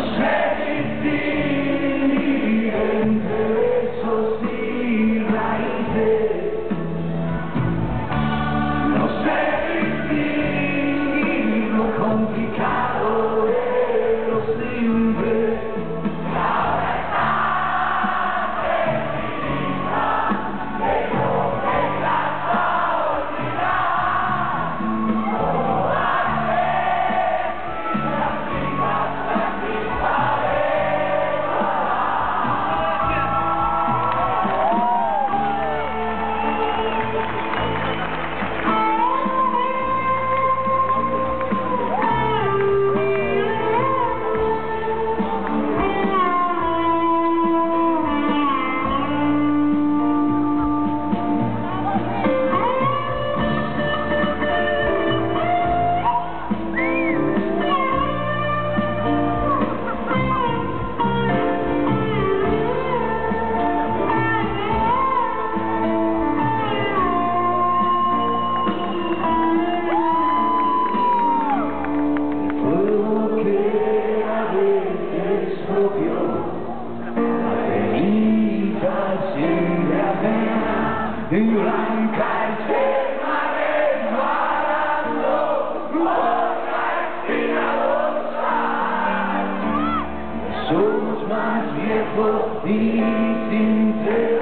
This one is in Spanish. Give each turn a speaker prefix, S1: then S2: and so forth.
S1: sé distinguir entre besos y raíces. No sé distinguir lo complicado de lo simple. Y ahora estás decidida de no dejar olvidar. No hacer ni las vidas la misma de y blanca eterna resbalando por la espina dorsal. Somos más viejos y sinceros.